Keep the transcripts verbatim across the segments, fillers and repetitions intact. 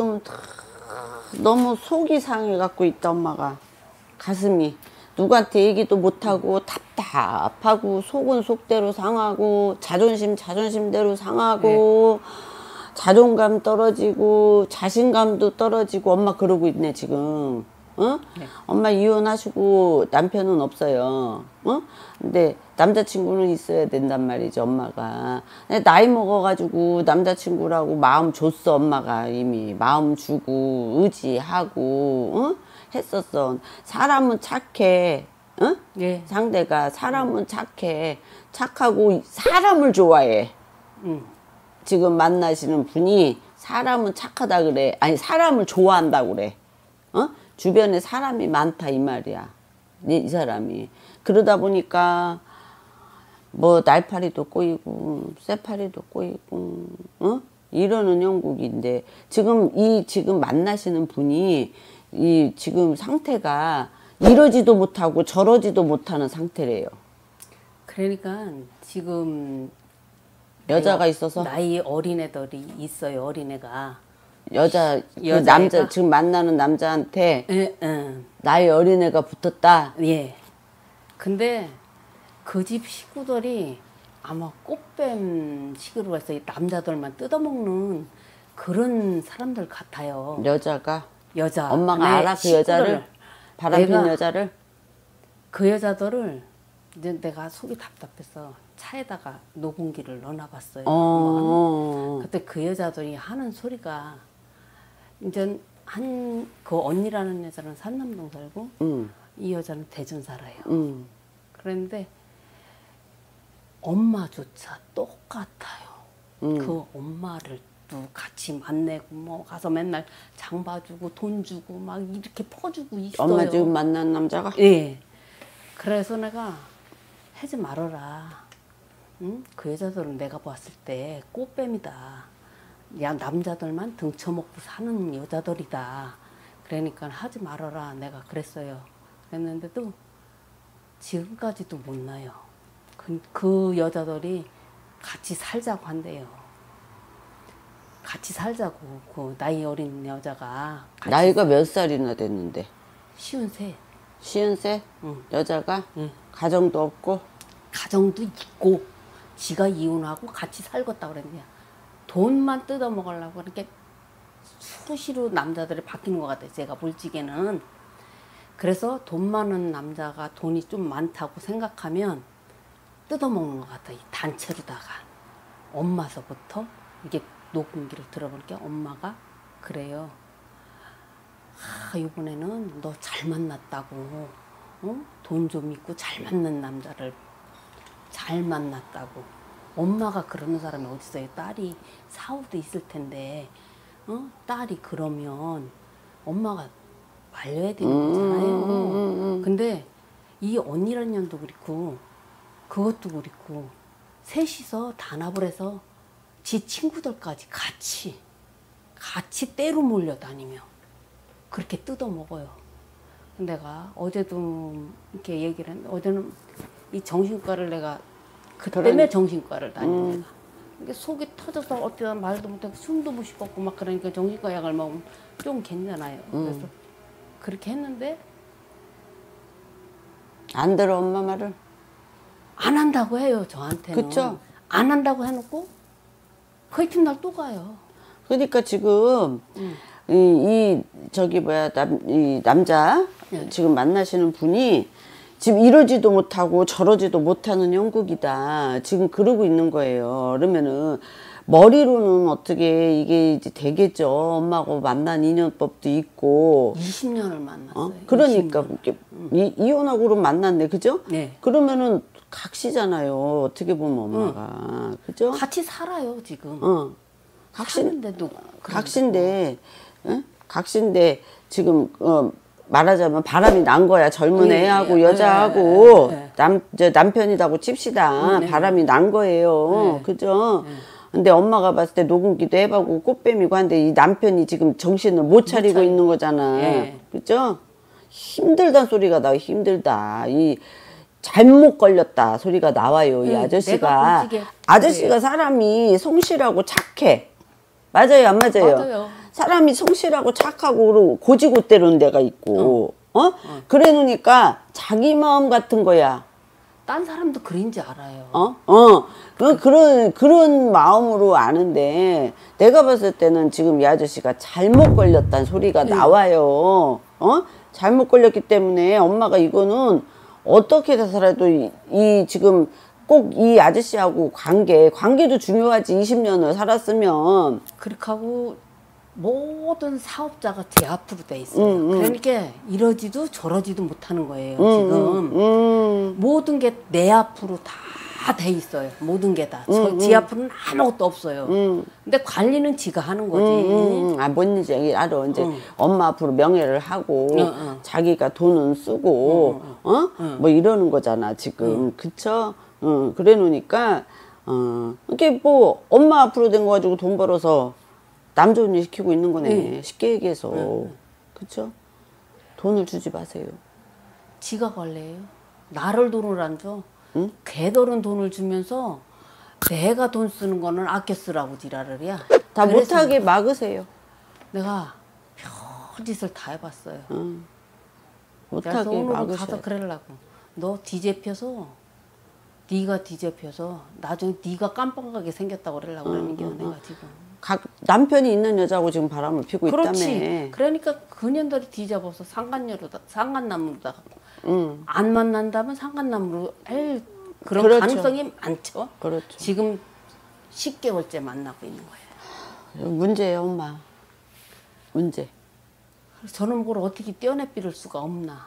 지금 너무 속이 상해 갖고 있다 엄마가. 가슴이 누구한테 얘기도 못하고 답답하고 속은 속대로 상하고 자존심 자존심대로 상하고 네. 자존감 떨어지고 자신감도 떨어지고 엄마 그러고 있네 지금. 어? 네. 엄마 이혼하시고 남편은 없어요. 어? 근데 남자친구는 있어야 된단 말이죠 엄마가. 나이 먹어가지고 남자친구라고 마음 줬어 엄마가. 이미 마음 주고 의지하고 어? 했었어. 사람은 착해. 어? 네. 상대가 사람은 착해. 착하고 사람을 좋아해. 음. 지금 만나시는 분이 사람은 착하다 그래. 아니 사람을 좋아한다 그래. 어? 주변에 사람이 많다 이 말이야. 이 사람이. 그러다 보니까 뭐 날파리도 꼬이고 쇠파리도 꼬이고 어? 이러는 형국인데 지금 이 지금 만나시는 분이 이 지금 상태가 이러지도 못하고 저러지도 못하는 상태래요. 그러니까 지금 여자가 나이, 있어서 나이 어린애들이 있어요. 어린애가 여자 그 남자 지금 만나는 남자한테 에, 에. 나이 어린애가 붙었다. 예. 근데 그 집 식구들이 아마 꽃뱀 식으로 해서 남자들만 뜯어먹는 그런 사람들 같아요. 여자가 여자 엄마가 알아 그 여자를 바람핀 여자를 그 여자들을 이제 내가 속이 답답해서 차에다가 녹음기를 넣어놔봤어요. 어 그때 그 여자들이 하는 소리가 이제 한 그 언니라는 여자는 산남동 살고 음. 이 여자는 대전 살아요. 음. 그런데 엄마조차 똑같아요. 음. 그 엄마를 또 같이 만나고 뭐 가서 맨날 장 봐주고 돈 주고 막 이렇게 퍼주고 있어요. 엄마 지금 만난 남자가? 예. 그래서 내가 하지 말아라. 응? 그 여자들은 내가 봤을 때 꽃뱀이다. 야 남자들만 등쳐먹고 사는 여자들이다. 그러니까 하지 말아라. 내가 그랬어요. 그랬는데도 지금까지도 못 나요. 그, 그 여자들이 같이 살자고 한대요. 같이 살자고. 그 나이 어린 여자가. 나이가 몇 살이나 됐는데? 쉬운세. 쉬운세? 응. 여자가? 응. 가정도 없고? 가정도 있고 지가 이혼하고 같이 살겠다 그랬냐. 돈만 뜯어먹으려고 그렇게 수시로 남자들이 바뀌는 것 같아요. 제가 볼 적에는. 그래서 돈 많은 남자가 돈이 좀 많다고 생각하면 뜯어먹는 것 같아요. 이 단체로다가. 엄마서부터 이게 녹음기를 들어보니까 엄마가 그래요. 아, 이번에는 너 잘 만났다고. 어? 돈 좀 있고 잘 맞는 남자를 잘 만났다고. 엄마가 그러는 사람이 어디 있어요. 딸이 사후도 있을 텐데 어? 딸이 그러면 엄마가 말려야 되는 거잖아요. 음, 음, 음, 음. 근데 이 언니라는 년도 그렇고 그것도 그렇고 셋이서 단합을 해서 지 친구들까지 같이 같이 때로 몰려다니며 그렇게 뜯어먹어요. 내가 어제도 이렇게 얘기를 했는데 어제는 이 정신과를 내가 그 때문에 정신과를 다니는 음. 이게 속이 터져서 어떻게 말도 못하고 숨도 못 쉬겠고 막 그러니까 정신과 약을 먹으면 좀 괜찮아요. 음. 그래서 그렇게 했는데 안 들어 엄마 말을? 안 한다고 해요 저한테는. 그쵸? 안 한다고 해놓고 그 이튿날 또 가요. 그러니까 지금 음. 이, 이 저기 뭐야 남, 이 남자 네. 지금 만나시는 분이 지금 이러지도 못하고 저러지도 못하는 형국이다. 지금 그러고 있는 거예요. 그러면은 머리로는 어떻게 이게 이제 되겠죠. 엄마하고 만난 인연법도 있고. 이십 년을 만났어요. 어? 그러니까 이십 년. 이, 이혼하고 그럼 만났네. 그죠? 네. 그러면은 각시잖아요. 어떻게 보면 엄마가. 응. 그죠? 같이 살아요 지금. 어. 각신, 사는데도 각신데, 응? 각신데 지금 어, 말하자면 바람이 난 거야. 젊은 네, 애하고 네, 여자하고 네, 네. 남, 저 남편이라고 칩시다. 네, 바람이 난 거예요. 네. 그죠? 네. 근데 엄마가 봤을 때 녹음기도 해보고 꽃뱀이고 한데 이 남편이 지금 정신을 못 차리고 못 차리... 있는 거잖아. 네. 그죠? 힘들단 소리가 나와. 힘들다. 이 잘못 걸렸다 소리가 나와요. 이 아저씨가. 아저씨가 사람이 성실하고 착해. 맞아요, 안 맞아요? 맞아요. 사람이 성실하고 착하고 고지고대로는 데가 있고 어? 어? 그래 놓으니까 자기 마음 같은 거야. 딴 사람도 그런지 알아요. 어? 어. 그, 그런, 그런 마음으로 아는데, 내가 봤을 때는 지금 이 아저씨가 잘못 걸렸다는 소리가 네. 나와요. 어? 잘못 걸렸기 때문에 엄마가 이거는 어떻게 해서라도 이, 이 지금 꼭 이 아저씨하고 관계, 관계도 중요하지. 이십 년을 살았으면. 그렇게 하고 모든 사업자가 제 앞으로 돼 있어요. 음, 음. 그러니까 이러지도 저러지도 못하는 거예요. 음, 지금 음, 모든 게 내 앞으로 다 돼 있어요. 모든 게 다. 저, 지 앞으로는 아무것도 없어요. 음. 근데 관리는 지가 하는 거지. 음, 음. 아, 뭔지 알아. 이제 응. 엄마 앞으로 명예를 하고 응, 응. 자기가 돈은 쓰고 어? 뭐 이러는 거잖아 지금. 그쵸? 응. 그래 놓으니까 어, 이게 뭐 엄마 앞으로 된 거 가지고 돈 벌어서 남 좋은 일 시키고 있는 거네. 쉽게 얘기해서. 그쵸? 돈을 주지 마세요. 지가 관리해요. 나를 돈을 안 줘. 걔들은 돈을 주면서 내가 돈 쓰는 거는 아껴 쓰라고 지랄을 해야. 다 그래서 못하게 막으세요. 내가 별짓을 다 해봤어요. 그래서 못하게 오늘은 막으셔야 가서 돼. 그러려고. 너 뒤집혀서 네가 뒤집혀서 나중에 네가 깜빡하게 생겼다고 그러려고 그러는 게 내가 지금. 각 남편이 있는 여자하고 지금 바람을 피고 그렇지. 있다며. 그러니까 그년들이 뒤집어서 상간녀로다 상간나무로다 응. 안 만난다면 상간나무로 할 그런 그렇죠. 가능성이 많죠. 그렇죠. 지금 십 개월째 만나고 있는 거예요. 문제예요, 엄마. 문제. 그래서 저는 그걸 어떻게 떼어내 삐를 수가 없나.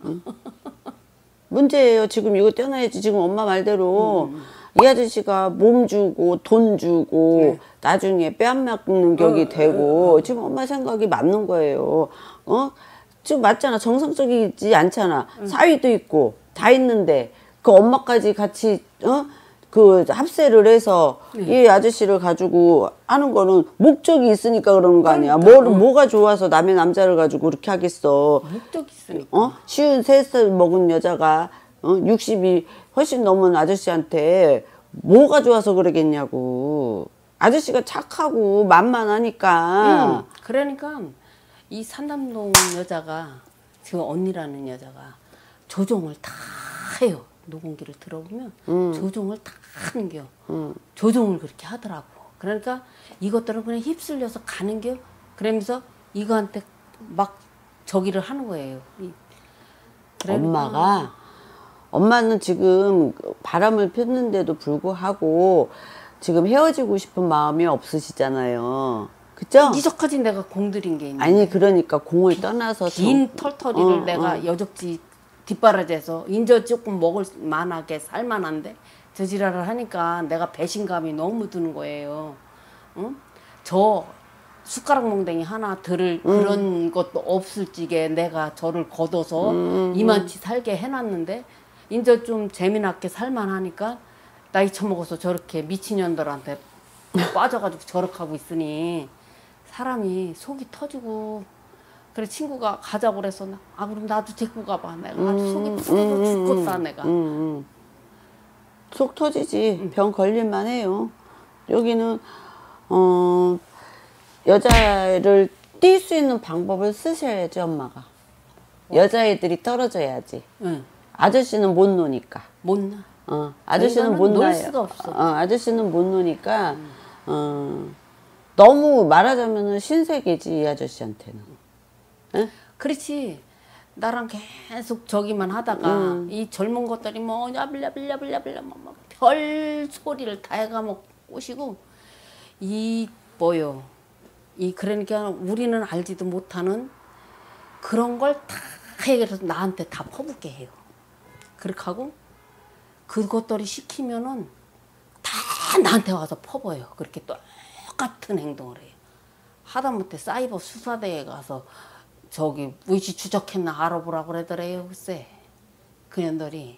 문제예요. 지금 이거 떼어놔야지. 지금 엄마 말대로 이 아저씨가 몸 주고 돈 주고 나중에 뺨 맞는 격이 되고 지금 엄마 생각이 맞는 거예요. 어? 지금 맞잖아. 정상적이지 않잖아. 사위도 있고 다 있는데 그 엄마까지 같이 어? 그 합세를 해서 이 아저씨를 가지고 하는 거는 목적이 있으니까 그러는 거 아니야. 뭐, 뭐가 좋아서 남의 남자를 가지고 그렇게 하겠어. 목적이 있으니까. 어? 쉬운 세 살 먹은 여자가 어? 육십이 훨씬 넘은 아저씨한테 뭐가 좋아서 그러겠냐고. 아저씨가 착하고 만만하니까. 응. 그러니까 이 산남동 여자가 그 언니라는 여자가 조종을 다 해요. 녹음기를 들어보면 조종을 다 하는겨. 조종을 그렇게 하더라고. 그러니까 이것들은 그냥 휩쓸려서 가는겨. 그러면서 이거한테 막 저기를 하는 거예요. 이- 그러니까 엄마가 엄마는 지금 바람을 폈는데도 불구하고 지금 헤어지고 싶은 마음이 없으시잖아요. 그죠? 이적까지 내가 공들인 게 있는데 아니 그러니까 공을 떠나서 긴 저- 털털이를 어, 내가 어. 여적지 뒷바라지에서 인저 조금 먹을 만하게 살만한데 저 지랄을 하니까 내가 배신감이 너무 드는 거예요. 응? 저 숟가락 몽댕이 하나 들을 그런 것도 없을 지게 내가 저를 걷어서 이만치 살게 해놨는데 인저 좀 재미나게 살만하니까 나이 처먹어서 저렇게 미친년들한테 빠져가지고 저렇게 하고 있으니 사람이 속이 터지고 그래 친구가 가자고 그래서 나, 아 그럼 나도 데리고 가봐. 내가 아주 속이 터져 죽겠다 내가. 음, 음. 속 터지지. 병 걸릴만 해요. 여기는 어 여자를 뛸 수 있는 방법을 쓰셔야지 엄마가. 여자애들이 떨어져야지. 응. 아저씨는 못 노니까. 못나. 어, 아저씨는 못 놀 나요. 수가 없어. 어, 아저씨는 못 노니까 어, 너무 말하자면은 신세계지 이 아저씨한테는. 응? 그렇지. 나랑 계속 저기만 하다가 이 젊은 것들이 뭐 야블야블야블야블야 뭐별 소리를 다 해가면 꼬시고 이 뭐요. 이 그러니까 우리는 알지도 못하는 그런 걸 다 해결해서 나한테 다 퍼붓게 해요. 그렇게 하고 그것들이 시키면은 다 나한테 와서 퍼버요. 그렇게 똑같은 행동을 해요. 하다못해 사이버 수사대에 가서 저기 무시 추적했나 알아보라고 그러더래요. 글쎄 그년들이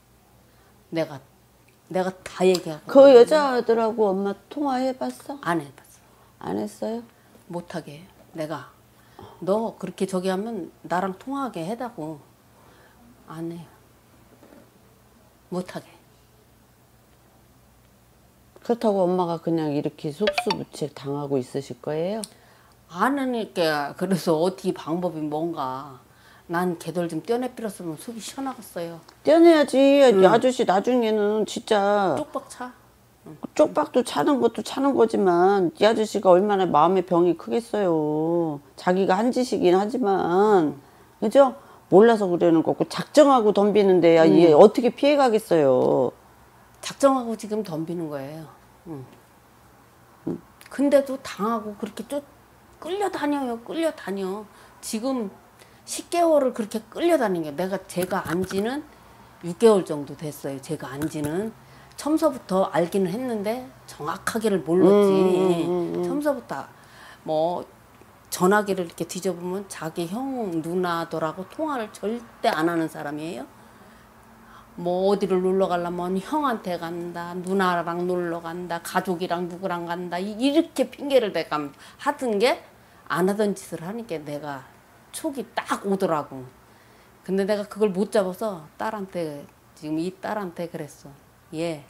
내가 내가 다 얘기하고 그 여자들하고 엄마 통화해봤어? 안 해봤어. 안 했어요? 못하게 해요. 내가 너 그렇게 저기 하면 나랑 통화하게 해다고 안 해요. 못하게. 그렇다고 엄마가 그냥 이렇게 속수무책 당하고 있으실 거예요? 아니니까 그래서 어떻게 방법이 뭔가 난 걔들 좀 떼내 빌었으면 속이 시원하겠어요. 떼내야지. 이 아저씨 나중에는 진짜 쪽박 차. 쪽박도 차는 것도 차는 거지만 이 아저씨가 얼마나 마음의 병이 크겠어요. 자기가 한 짓이긴 하지만 그죠? 몰라서 그러는 거고 작정하고 덤비는 데야 음. 얘 어떻게 피해가겠어요. 작정하고 지금 덤비는 거예요. 응. 근데도 당하고 그렇게 쫓 끌려다녀요. 끌려다녀. 지금 십 개월을 그렇게 끌려다니는 게 내가 제가 안지는 육 개월 정도 됐어요. 제가 안지는 처음서부터 알기는 했는데 정확하게를 몰랐지. 음, 음, 음. 처음서부터 뭐 전화기를 이렇게 뒤져보면 자기 형 누나더라고 통화를 절대 안 하는 사람이에요. 뭐 어디를 놀러 가려면 형한테 간다, 누나랑 놀러 간다, 가족이랑 누구랑 간다 이렇게 핑계를 대가 하던 게 안 하던 짓을 하니까 내가 촉이 딱 오더라고. 근데 내가 그걸 못 잡아서 딸한테 지금 이 딸한테 그랬어. 얘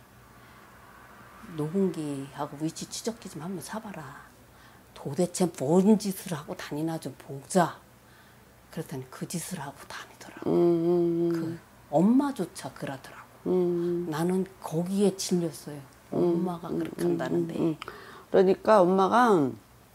노공기하고 위치 추적기 좀 한번 사봐라. 도대체 뭔 짓을 하고 다니나 좀 보자. 그랬더니 그 짓을 하고 다니더라고. 음, 그 엄마조차 그러더라고. 음, 나는 거기에 질렸어요. 엄마가 그렇게 한다는데. 음. 그러니까 엄마가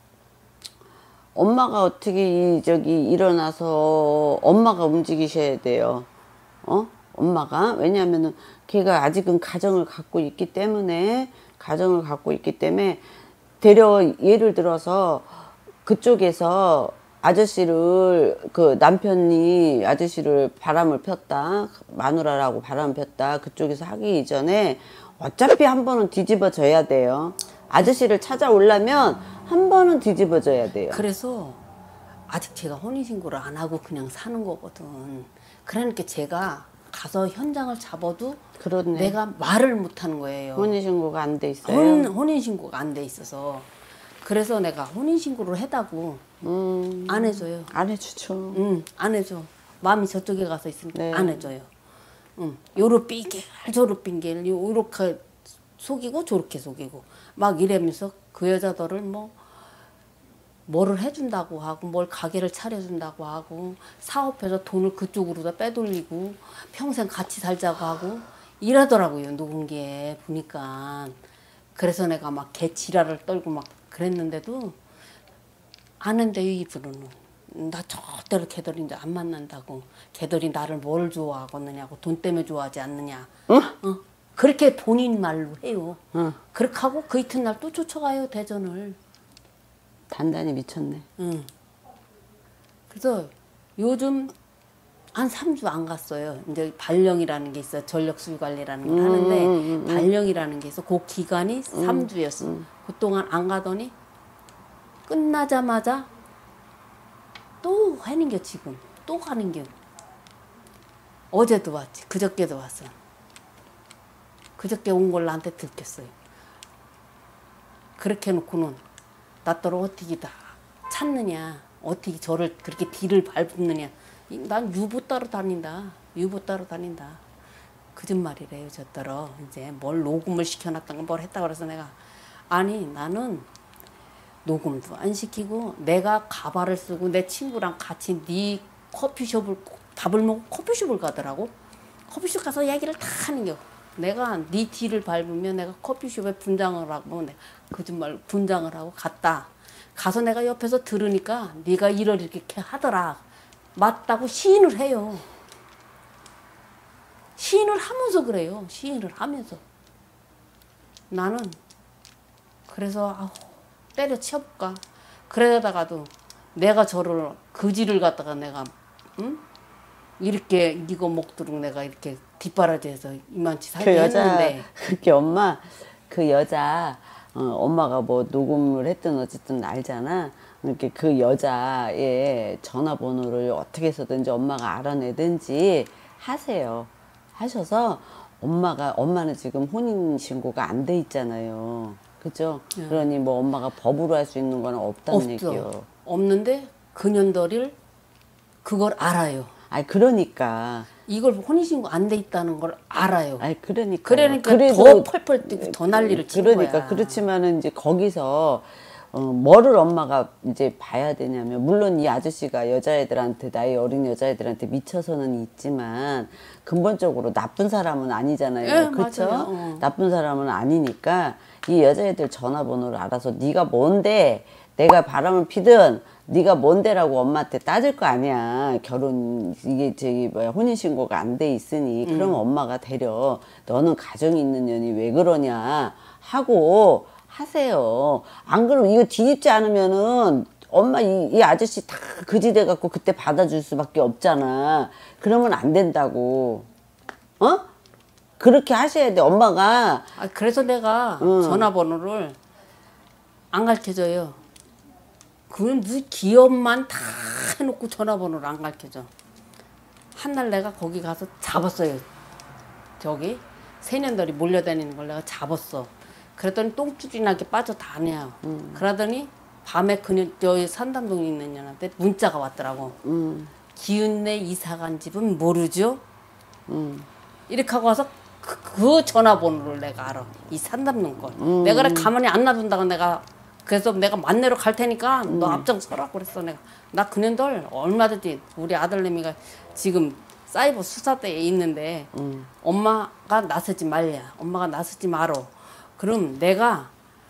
엄마가 어떻게 이 저기 일어나서 엄마가 움직이셔야 돼요. 어? 엄마가 왜냐하면은 걔가 아직은 가정을 갖고 있기 때문에 가정을 갖고 있기 때문에 되려 예를 들어서 그쪽에서 아저씨를 그 남편이 아저씨를 바람을 폈다 마누라라고 바람을 폈다 그쪽에서 하기 이전에 어차피 한 번은 뒤집어져야 돼요. 아저씨를 찾아오려면 한 번은 뒤집어져야 돼요. 그래서 아직 제가 혼인신고를 안 하고 그냥 사는 거거든. 그러니까 제가 가서 현장을 잡아도 그렇네. 내가 말을 못하는 거예요. 혼인신고가 안 돼 있어요. 혼, 혼인신고가 안 돼 있어서. 그래서 내가 혼인신고를 해다고 음, 안 해줘요. 안 해주죠. 응, 안 해줘. 마음이 저쪽에 가서 있으니까 네. 안 해줘요. 응, 요로 빙길, 저로 빙길, 요렇게 속이고 저렇게 속이고 막 이러면서 그 여자들을 뭐 뭐를 해준다고 하고 뭘 가게를 차려준다고 하고 사업해서 돈을 그쪽으로 다 빼돌리고 평생 같이 살자고 하고 이러더라고요. 노근기에 보니까. 그래서 내가 막 개 지랄을 떨고 막 그랬는데도 아는데요. 이분은 나 절대로 걔들이 이제 안 만난다고. 걔들이 나를 뭘 좋아하겠느냐고. 돈 때문에 좋아하지 않느냐. 응? 어? 그렇게 본인 말로 해요. 응. 그렇게 하고 그 이튿날 또 쫓아가요. 대전을. 단단히 미쳤네. 응. 그래서 요즘 한 삼 주 안 갔어요. 이제 발령이라는 게 있어요. 전력 수유 관리라는 걸 하는데 음, 음, 음. 발령이라는 게 있어. 그 기간이 삼 주였어. 음. 그동안 안 가더니 끝나자마자 또 하는 게 지금 또 가는 게 어제도 왔지. 그저께도 왔어. 그저께 온 걸 나한테 들켰어요. 그렇게 해놓고는 나더러 어떻게 다 찾느냐. 어떻게 저를 그렇게 뒤를 밟느냐. 난 유보 따로 다닌다. 유보 따로 다닌다. 거짓말이래요. 저더러 이제 뭘 녹음을 시켜놨던가 뭘 했다 그래서 내가 아니 나는 녹음도 안 시키고 내가 가발을 쓰고 내 친구랑 같이 네 커피숍을 밥을 먹고 커피숍을 가더라고. 커피숍 가서 얘기를 다 하는 겨. 내가 네 뒤를 밟으면 내가 커피숍에 분장을 하고 내가 거짓말 분장을 하고 갔다. 가서 내가 옆에서 들으니까 네가 이를 이렇게 하더라. 맞다고 시인을 해요. 시인을 하면서 그래요. 시인을 하면서. 나는 그래서 아우 때려치워볼까. 그러다가도 내가 저를 그지를 갖다가 내가 응? 이렇게 이거 먹도록 내가 이렇게 뒷바라지해서 이만치 살게 그 여자 했는데 그게 엄마 그 여자 어, 엄마가 뭐 녹음을 했든 어쨌든 알잖아. 이렇게 그 여자의 전화번호를 어떻게 해서든지 엄마가 알아내든지 하세요. 하셔서 엄마가 엄마는 지금 혼인 신고가 안 돼 있잖아요. 그죠? 네. 그러니 뭐 엄마가 법으로 할 수 있는 건 없다는 없어. 얘기요. 없는데 그년들을 그걸 알아요. 아니 그러니까. 이걸 혼인신고 안 돼 있다는 걸 알아요. 아니 그러니까. 그러니까 그래도 더 펄펄 뛰고 더 난리를 치는 그러니까 거야. 그렇지만은 이제 거기서 어, 뭐를 엄마가 이제 봐야 되냐면, 물론 이 아저씨가 여자애들한테, 나이 어린 여자애들한테 미쳐서는 있지만, 근본적으로 나쁜 사람은 아니잖아요. 예, 그쵸? 맞아요. 어. 나쁜 사람은 아니니까, 이 여자애들 전화번호를 알아서 네가 뭔데, 내가 바람을 피든, 네가 뭔데라고 엄마한테 따질 거 아니야. 결혼, 이게 저기 뭐야, 혼인신고가 안 돼 있으니. 그럼 음. 엄마가 데려. 너는 가정이 있는 년이 왜 그러냐. 하고, 하세요. 안 그러면 이거 뒤집지 않으면은 엄마 이, 이 아저씨 다 그지돼 갖고 그때 받아줄 수밖에 없잖아. 그러면 안 된다고. 어? 그렇게 하셔야 돼. 엄마가. 아, 그래서 내가 응. 전화번호를 안 가르쳐줘요. 그건 무슨 기업만 다 해놓고 전화번호를 안 가르쳐줘. 한날 내가 거기 가서 잡았어요. 저기 세년들이 몰려다니는 걸 내가 잡았어. 그랬더니 똥줄이 나게 빠져다녀요. 음. 그러더니 밤에 그녀 저기 산담동에 있는 년한테 문자가 왔더라고. 음. 기운내 이사 간 집은 모르죠? 음. 이렇게 하고 와서 그, 그 전화번호를 내가 알아. 이 산담동 걸. 음. 내가 그래 가만히 안 놔둔다고 내가 그래서 내가 만나러 갈 테니까 음. 너 앞장서라 그랬어 내가. 나 그년들 얼마든지 우리 아들내미가 지금 사이버 수사대에 있는데 음. 엄마가 나서지 말랴. 엄마가 나서지 말어. 그럼 내가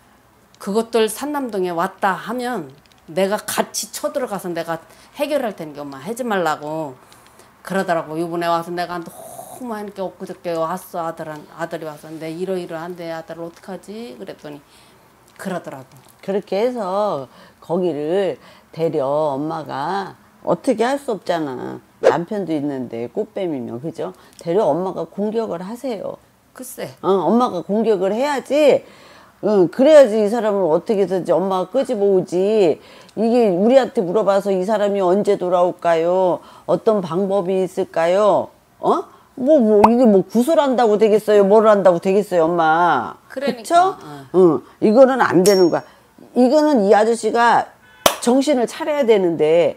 그것들 산남동에 왔다 하면 내가 같이 쳐들어가서 내가 해결할 테니까 엄마 하지 말라고 그러더라고. 이번에 와서 내가 너무 많이 엊그저께 왔어. 아들한, 아들이 와서 내 이러이러한데 아들 어떡하지? 그랬더니 그러더라고. 그렇게 해서 거기를 데려. 엄마가 어떻게 할 수 없잖아. 남편도 있는데 꽃뱀이면 그죠? 데려. 엄마가 공격을 하세요. 글쎄. 어, 엄마가 공격을 해야지. 응, 그래야지 이 사람을 어떻게든지 엄마가 끄집어오지. 이게 우리한테 물어봐서 이 사람이 언제 돌아올까요? 어떤 방법이 있을까요? 어? 뭐, 뭐, 이게 뭐 구술한다고 되겠어요? 뭘 한다고 되겠어요, 엄마? 그러니까. 그쵸? 어. 응, 이거는 안 되는 거야. 이거는 이 아저씨가 정신을 차려야 되는데,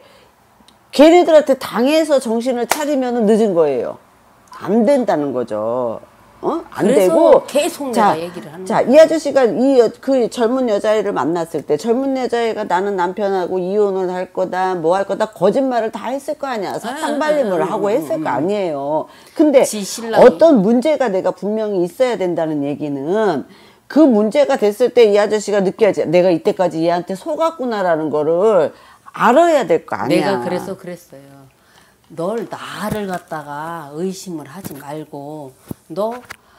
걔네들한테 당해서 정신을 차리면 늦은 거예요. 안 된다는 거죠. 어? 안 되고 계속 자, 내가 얘기를 하는 자, 이 아저씨가 이 그 젊은 여자애를 만났을 때 젊은 여자애가 나는 남편하고 이혼을 할 거다 뭐 할 거다 거짓말을 다 했을 거 아니야. 사탕 발림을 하고 했을 거 아니에요. 근데 어떤 문제가 내가 분명히 있어야 된다는 얘기는 그 문제가 됐을 때 이 아저씨가 느껴야지. 내가 이때까지 얘한테 속았구나라는 거를 알아야 될 거 아니야. 내가 그래서 그랬어요. 널 나를 갖다가 의심을 하지 말고 너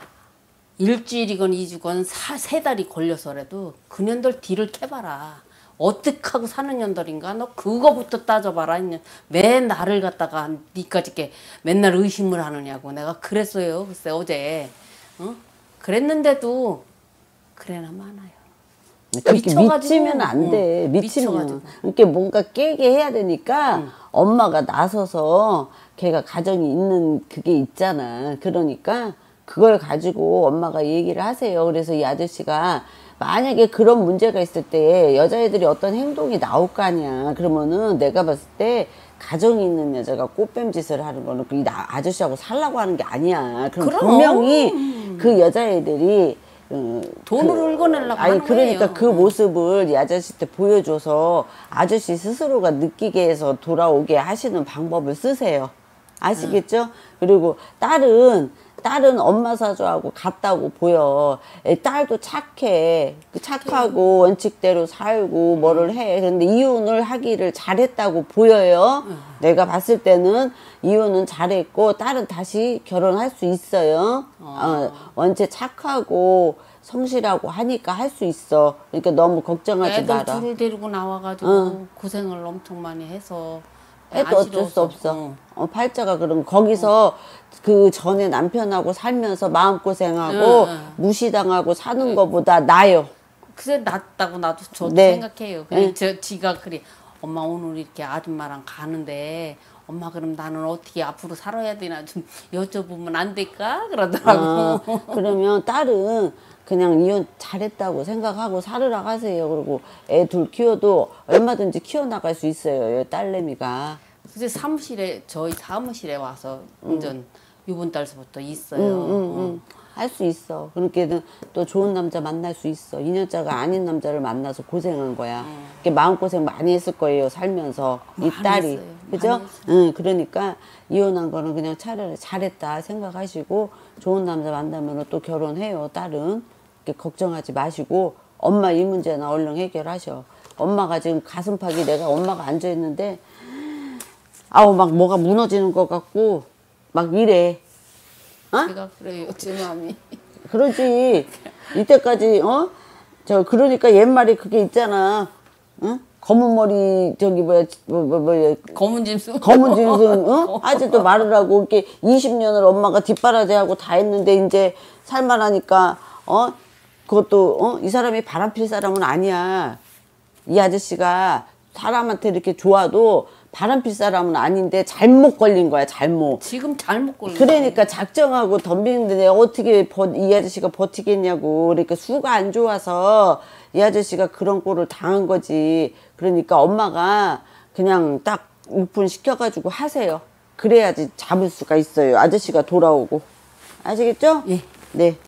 일주일이건 이주건 사, 세 달이 걸려서라도 그년들 뒤를 캐봐라. 어떻게 하고 사는 년들인가? 너 그거부터 따져봐라. 왜 나를 갖다가 니까지 게 맨날 의심을 하느냐고 내가 그랬어요. 글쎄 어제 어? 그랬는데도 그래나 많아요. 그렇게 미치면 안 돼. 응. 미치면. 미쳐가지고. 이렇게 뭔가 깨게 해야 되니까 응. 엄마가 나서서 걔가 가정이 있는 그게 있잖아. 그러니까 그걸 가지고 엄마가 얘기를 하세요. 그래서 이 아저씨가 만약에 그런 문제가 있을 때 여자애들이 어떤 행동이 나올 거 아니야. 그러면은 내가 봤을 때 가정이 있는 여자가 꽃뱀 짓을 하는 거는 그 아저씨하고 살라고 하는 게 아니야. 그럼, 그럼. 분명히 그 여자애들이 어, 돈을 그, 울고내려고 아니 하는 그러니까 거예요. 그 모습을 이 아저씨한테 보여줘서 아저씨 스스로가 느끼게 해서 돌아오게 하시는 방법을 쓰세요. 아시겠죠? 응. 그리고 딸은 딸은 엄마 사주하고 같다고 보여. 딸도 착해. 착하고 원칙대로 살고 뭐를 해. 근데 이혼을 하기를 잘했다고 보여요. 응. 내가 봤을 때는 이혼은 잘했고 딸은 다시 결혼할 수 있어요. 어. 어, 원체 착하고 성실하고 하니까 할 수 있어. 그러니까 너무 걱정하지 마라. 애들 둘을 데리고 나와가지고 응. 고생을 엄청 많이 해서 해도 어쩔 수 없어. 어. 어, 팔자가 그런 거기서 어. 그 전에 남편하고 살면서 마음고생하고 응, 응. 무시당하고 사는 응. 거보다 나요. 그래 낫다고 나도 저도 네. 생각해요. 그래 응. 저 지가 그래 엄마 오늘 이렇게 아줌마랑 가는데 엄마 그럼 나는 어떻게 앞으로 살아야 되나 좀 여쭤보면 안 될까 그러더라고. 어, 그러면 딸은 그냥 이혼 잘했다고 생각하고 살으라 하세요. 그리고 애 둘 키워도 얼마든지 키워나갈 수 있어요. 딸내미가. 그래서 사무실에 저희 사무실에 와서 운전 음. 이번 달서부터 있어요. 음, 음, 음. 어. 할 수 있어. 그렇게는 또 좋은 남자 만날 수 있어. 인연자가 아닌 남자를 만나서 고생한 거야. 이렇게 마음고생 많이 했을 거예요, 살면서. 이 많이 딸이. 했어요. 그죠? 많이 응, 그러니까 이혼한 거는 그냥 차라리 잘했다 생각하시고 좋은 남자 만나면 또 결혼해요, 딸은. 이렇게 걱정하지 마시고 엄마 이 문제나 얼른 해결하셔. 엄마가 지금 가슴팍이 내가 엄마가 앉아있는데 아우 막 뭐가 무너지는 것 같고 막 이래. 어? 제가 그래요, 제 마음이. 그러지. 이때까지 어? 저 그러니까 옛말에 그게 있잖아. 응? 검은 머리 저기 뭐야 뭐, 뭐, 뭐, 검은 짐승. 검은 짐승 어? 아직도 말을 하고 이렇게 이십 년을 엄마가 뒷바라지하고 다 했는데 이제 살만하니까 어? 그것도 어? 이 사람이 바람필 사람은 아니야. 이 아저씨가 사람한테 이렇게 좋아도 바람필 사람은 아닌데 잘못 걸린 거야, 잘못. 지금 잘못 걸린 그러니까 작정하고 덤비는데 내가 어떻게 버, 이 아저씨가 버티겠냐고. 그러니까 수가 안 좋아서 이 아저씨가 그런 꼴을 당한 거지. 그러니까 엄마가 그냥 딱 오픈 시켜가지고 하세요. 그래야지 잡을 수가 있어요. 아저씨가 돌아오고. 아시겠죠? 예. 네.